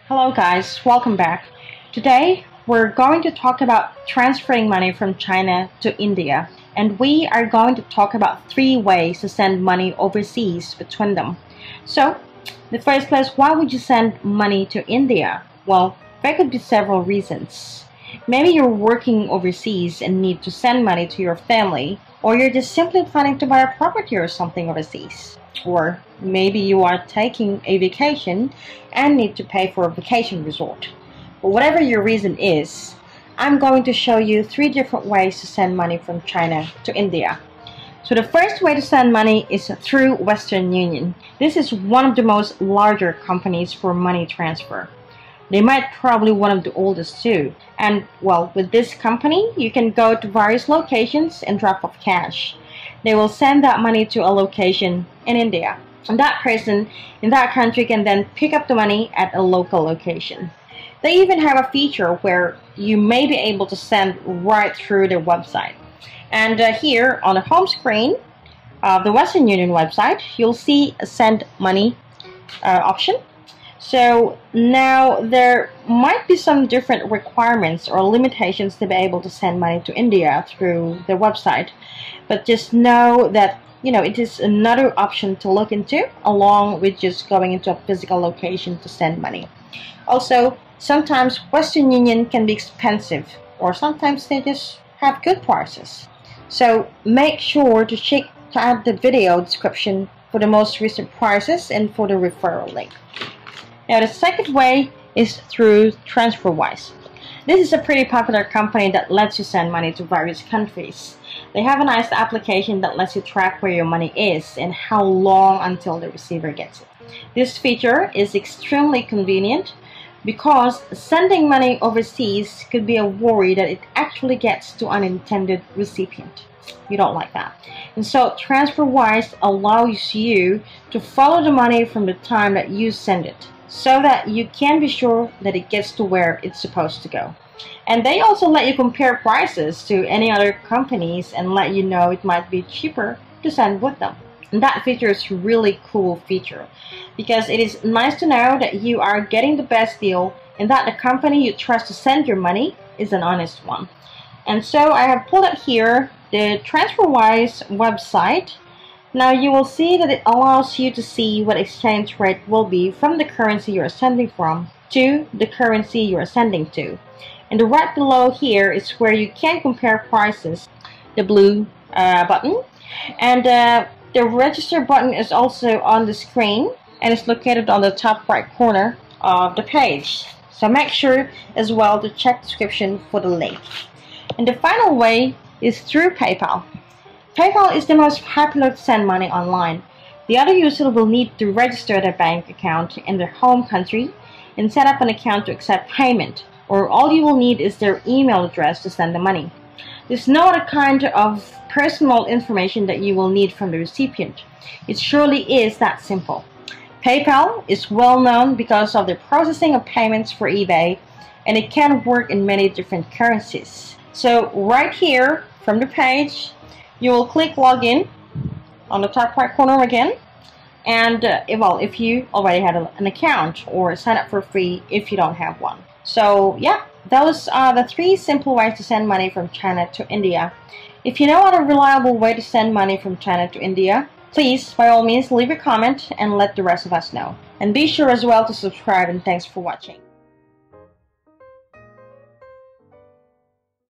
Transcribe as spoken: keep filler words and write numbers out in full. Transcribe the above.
Hello guys, welcome back. Today we're going to talk about transferring money from China to India, and we are going to talk about three ways to send money overseas between them. So, in the first place, why would you send money to India? Well, there could be several reasons. Maybe you're working overseas and need to send money to your family, or you're just simply planning to buy a property or something overseas. Or maybe you are taking a vacation and need to pay for a vacation resort. But whatever your reason is, I'm going to show you three different ways to send money from China to India. So the first way to send money is through Western Union. This is one of the most larger companies for money transfer. They might probably one of the oldest too. And well, with this company, you can go to various locations and drop off cash. They will send that money to a location in India, and that person in that country can then pick up the money at a local location. They even have a feature where you may be able to send right through their website. And uh, here on the home screen of the Western Union website, you'll see a send money uh, option. So now there might be some different requirements or limitations to be able to send money to India through their website. But just know that, you know, it is another option to look into along with just going into a physical location to send money. Also, sometimes Western Union can be expensive, or sometimes they just have good prices. So make sure to check to add the video description for the most recent prices and for the referral link. Now the second way is through TransferWise. This is a pretty popular company that lets you send money to various countries. They have a nice application that lets you track where your money is and how long until the receiver gets it. This feature is extremely convenient because sending money overseas could be a worry that it actually gets to an unintended recipient. You don't like that. And so TransferWise allows you to follow the money from the time that you send it, so that you can be sure that it gets to where it's supposed to go. And they also let you compare prices to any other companies and let you know it might be cheaper to send with them. And that feature is a really cool feature because it is nice to know that you are getting the best deal and that the company you trust to send your money is an honest one. And so I have pulled up here the TransferWise website. Now you will see that it allows you to see what exchange rate will be from the currency you are sending from to the currency you are sending to. And right below here is where you can compare prices, the blue uh, button. And uh, the register button is also on the screen and it's located on the top right corner of the page. So make sure as well to check the description for the link. And the final way is through PayPal. PayPal is the most popular to send money online. The other user will need to register their bank account in their home country and set up an account to accept payment, or all you will need is their email address to send the money. There's no other kind of personal information that you will need from the recipient. It surely is that simple. PayPal is well known because of the processing of payments for eBay, and it can work in many different currencies. So right here from the page, you will click login on the top right corner again, and uh, well, if you already had a, an account, or sign up for free if you don't have one. So yeah, those are the three simple ways to send money from China to India. If you know of a reliable way to send money from China to India, please by all means leave a comment and let the rest of us know. And be sure as well to subscribe, and thanks for watching.